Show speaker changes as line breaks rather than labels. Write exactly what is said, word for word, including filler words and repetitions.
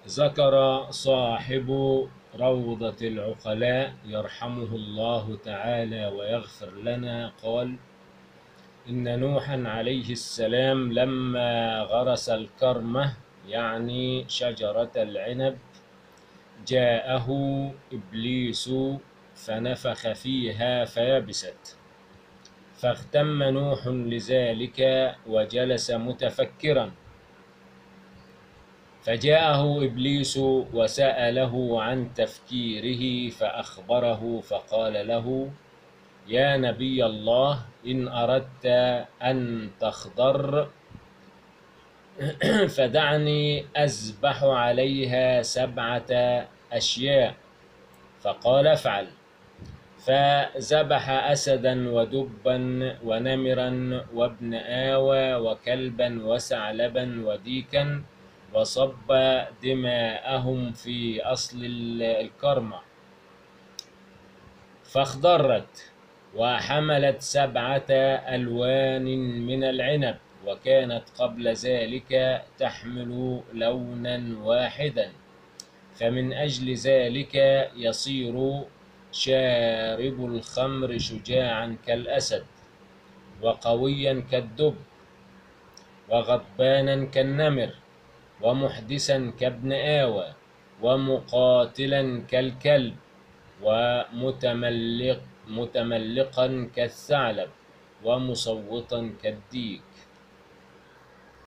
ذكر صاحب روضة العقلاء يرحمه الله تعالى ويغفر لنا، قال: إن نوحا عليه السلام لما غرس الكرمة، يعني شجرة العنب، جاءه إبليس فنفخ فيها فيبست، فاغتم نوح لذلك وجلس متفكرا، فجاءه إبليس وسأله عن تفكيره فأخبره، فقال له: يا نبي الله، إن أردت أن تخضر فدعني أذبح عليها سبعة أشياء. فقال: افعل. فذبح أسدا ودبا ونمرا وابن آوى وكلبا وثعلبا وديكا، وصب دماءهم في أصل الكرمة فاخضرت، وحملت سبعة ألوان من العنب، وكانت قبل ذلك تحمل لونا واحدا، فمن أجل ذلك يصير شارب الخمر شجاعا كالأسد، وقويا كالدب، وغضبانا كالنمر، ومحدثا كابن آوى، ومقاتلا كالكلب، ومتملق متملقا كالثعلب، ومصوتا كالديك.